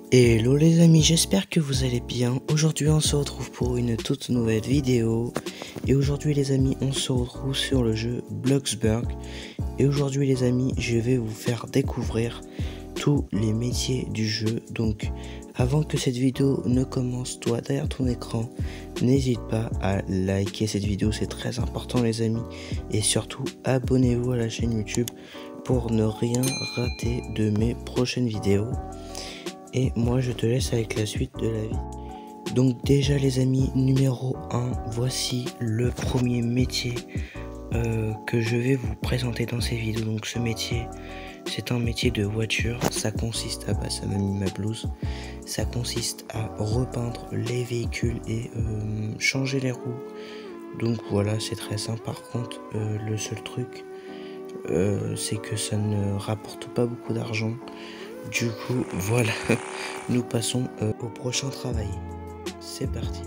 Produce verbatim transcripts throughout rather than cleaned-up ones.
Hello les amis, j'espère que vous allez bien. Aujourd'hui on se retrouve pour une toute nouvelle vidéo. Et aujourd'hui les amis, on se retrouve sur le jeu Bloxburg. Et aujourd'hui les amis, je vais vous faire découvrir tous les métiers du jeu. Donc avant que cette vidéo ne commence, toi derrière ton écran, n'hésite pas à liker cette vidéo, c'est très important les amis. Et surtout abonnez-vous à la chaîne YouTube pour ne rien rater de mes prochaines vidéos. Et moi je te laisse avec la suite de la vie. Donc déjà les amis, numéro un, voici le premier métier euh, que je vais vous présenter dans ces vidéos. Donc ce métier, c'est un métier de voiture. Ça consiste à, bah ça m'a mis ma blouse, ça consiste à repeindre les véhicules et euh, changer les roues. Donc voilà, c'est très simple. Par contre, euh, le seul truc, euh, c'est que ça ne rapporte pas beaucoup d'argent. Du coup, voilà, nous passons euh, au prochain travail. C'est parti.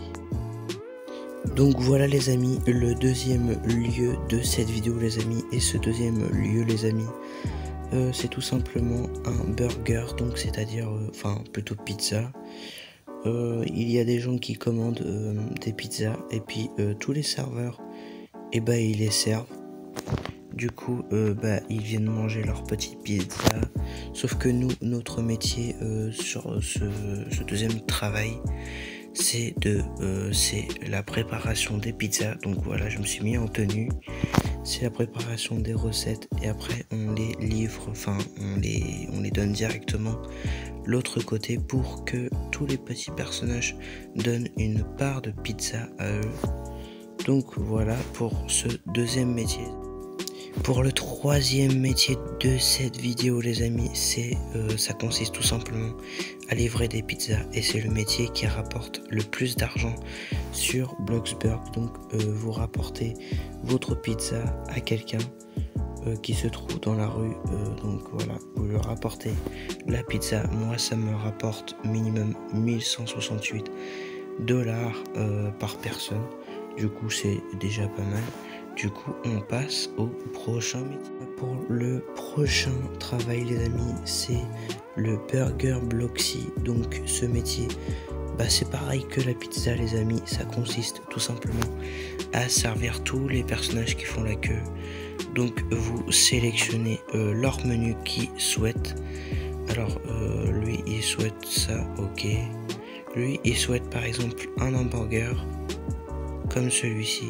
Donc voilà les amis, le deuxième lieu de cette vidéo les amis. Et ce deuxième lieu les amis, euh, c'est tout simplement un burger. Donc c'est-à-dire, euh, enfin plutôt pizza. Euh, il y a des gens qui commandent euh, des pizzas. Et puis euh, tous les serveurs, et eh bah ils les servent. Du coup, euh, bah, ils viennent manger leur petite pizza. Sauf que nous, notre métier euh, sur ce, ce deuxième travail, c'est de, euh, c'est la préparation des pizzas. Donc voilà, je me suis mis en tenue. C'est la préparation des recettes et après on les livre, enfin on les, on les donne directement l'autre côté pour que tous les petits personnages donnent une part de pizza à eux. Donc voilà pour ce deuxième métier. Pour le troisième métier de cette vidéo les amis, c'est euh, ça consiste tout simplement à livrer des pizzas et c'est le métier qui rapporte le plus d'argent sur Bloxburg. Donc euh, vous rapportez votre pizza à quelqu'un euh, qui se trouve dans la rue, euh, donc voilà, vous leur rapportez la pizza. Moi ça me rapporte minimum mille cent soixante-huit dollars euh, par personne, du coup c'est déjà pas mal. Du coup, on passe au prochain métier. Pour le prochain travail, les amis, c'est le Burger Bloxy. Donc, ce métier, bah, c'est pareil que la pizza, les amis. Ça consiste tout simplement à servir tous les personnages qui font la queue. Donc, vous sélectionnez euh, leur menu qu'ils souhaitent. Alors, euh, lui, il souhaite ça, ok. Lui, il souhaite par exemple un hamburger comme celui-ci.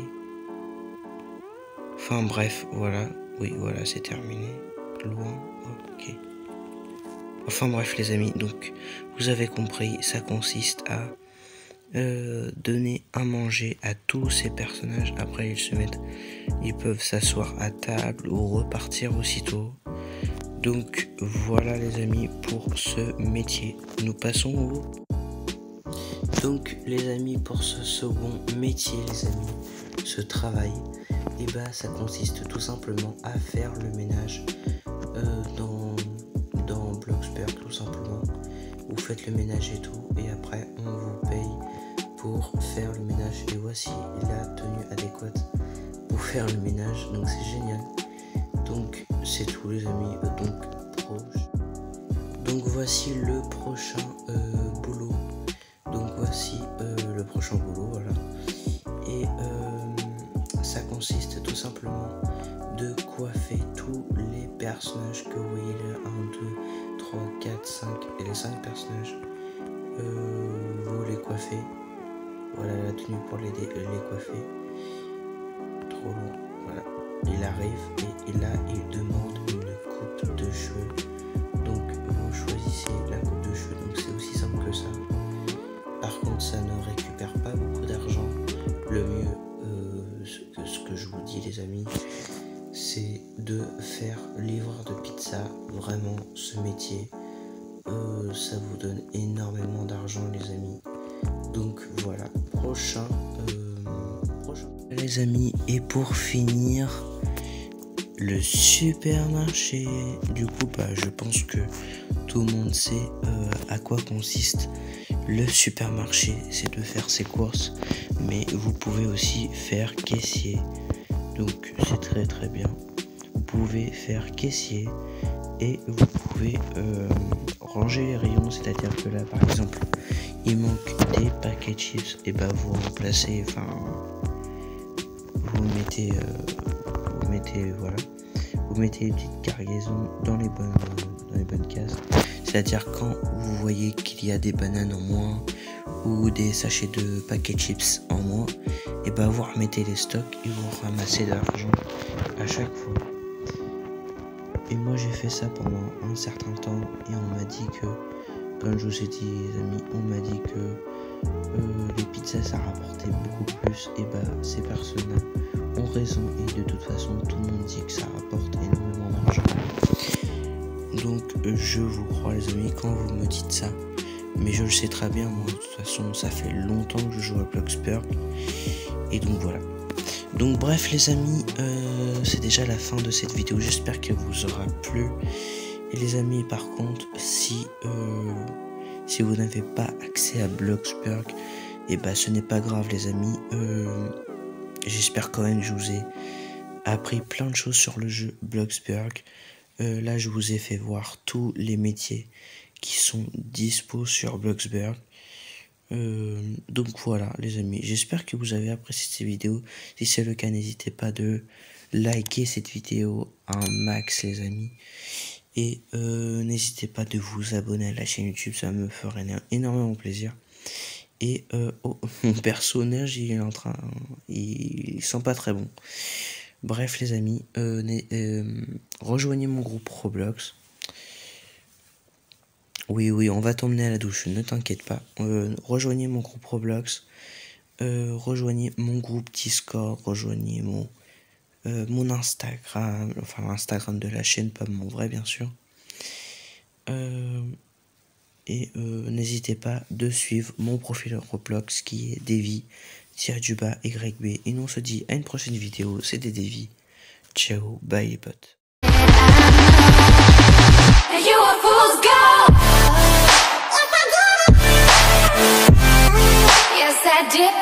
Enfin bref, voilà, oui, voilà, c'est terminé. Loin, ok. Enfin bref les amis, donc vous avez compris, ça consiste à euh, donner à manger à tous ces personnages. Après ils se mettent, ils peuvent s'asseoir à table ou repartir aussitôt. Donc voilà les amis pour ce métier. Nous passons au... Donc les amis, pour ce second métier les amis, ce travail, et bah ça consiste tout simplement à faire le ménage euh, dans, dans Bloxburg tout simplement. Vous faites le ménage et tout et après on vous paye pour faire le ménage et voici la tenue adéquate pour faire le ménage, donc c'est génial. Donc c'est tout les amis, donc proche. Donc voici le prochain euh, boulot. Donc voici euh, le prochain boulot, voilà. Et euh, ça consiste tout simplement de coiffer tous les personnages que vous voyez là, un, deux, trois, quatre, cinq et les cinq personnages. Euh, vous les coiffez. Voilà la tenue pour les, les coiffer. Trop long, voilà. Il arrive et là il demande une coupe de cheveux. Donc vous choisissez la coupe de cheveux, donc c'est aussi simple que ça. Par contre, ça ne récupère pas beaucoup d'argent. Le mieux, euh, ce, que, ce que je vous dis les amis, c'est de faire livreur de pizza. Vraiment, ce métier, euh, ça vous donne énormément d'argent les amis. Donc voilà, prochain, euh, prochain. Les amis, et pour finir, le supermarché. Du coup, bah, je pense que tout le monde sait euh, à quoi consiste le supermarché. C'est de faire ses courses, mais vous pouvez aussi faire caissier. Donc c'est très très bien. Vous pouvez faire caissier et vous pouvez euh, ranger les rayons, c'est-à-dire que là par exemple il manque des paquets de chips, et bah vous remplacez, enfin vous mettez, euh, vous mettez voilà, vous mettez les petites cargaisons dans les bonnes, dans les bonnes cases. C'est-à-dire quand vous voyez qu'il y a des bananes en moins ou des sachets de paquets de chips en moins, et bah vous remettez les stocks et vous ramassez de l'argent à chaque fois. Et moi j'ai fait ça pendant un certain temps et on m'a dit que, comme je vous ai dit les amis, on m'a dit que euh, les pizzas ça rapportait beaucoup plus. Et bah ces personnes ont raison et de toute façon tout le monde dit que ça rapporte énormément d'argent. Donc euh, je vous crois les amis quand vous me dites ça. Mais je le sais très bien, moi de toute façon ça fait longtemps que je joue à Bloxburg. Et donc voilà. Donc bref les amis, euh, c'est déjà la fin de cette vidéo, j'espère qu'elle vous aura plu. Et les amis par contre, si, euh, si vous n'avez pas accès à Bloxburg, et bah ce n'est pas grave les amis. Euh, j'espère quand même que je vous ai appris plein de choses sur le jeu Bloxburg. Euh, là je vous ai fait voir tous les métiers qui sont dispo sur Bloxburg. Euh, donc voilà les amis, j'espère que vous avez apprécié cette vidéo. Si c'est le cas, n'hésitez pas de liker cette vidéo un max les amis. Et euh, n'hésitez pas de vous abonner à la chaîne YouTube, ça me ferait énormément plaisir. Et euh, oh, mon personnage il est en train, il, il sent pas très bon. Bref les amis, euh, euh, rejoignez mon groupe Roblox. Oui, oui, on va t'emmener à la douche, ne t'inquiète pas. Euh, rejoignez mon groupe Roblox, euh, rejoignez mon groupe Discord, rejoignez mon, euh, mon Instagram, enfin l'Instagram de la chaîne, pas mon vrai bien sûr. Euh, et euh, n'hésitez pas de suivre mon profil Roblox qui est Davy-du-bas Y B. Et nous on se dit à une prochaine vidéo, c'était Davy. Ciao, bye les potes. Yes, I did.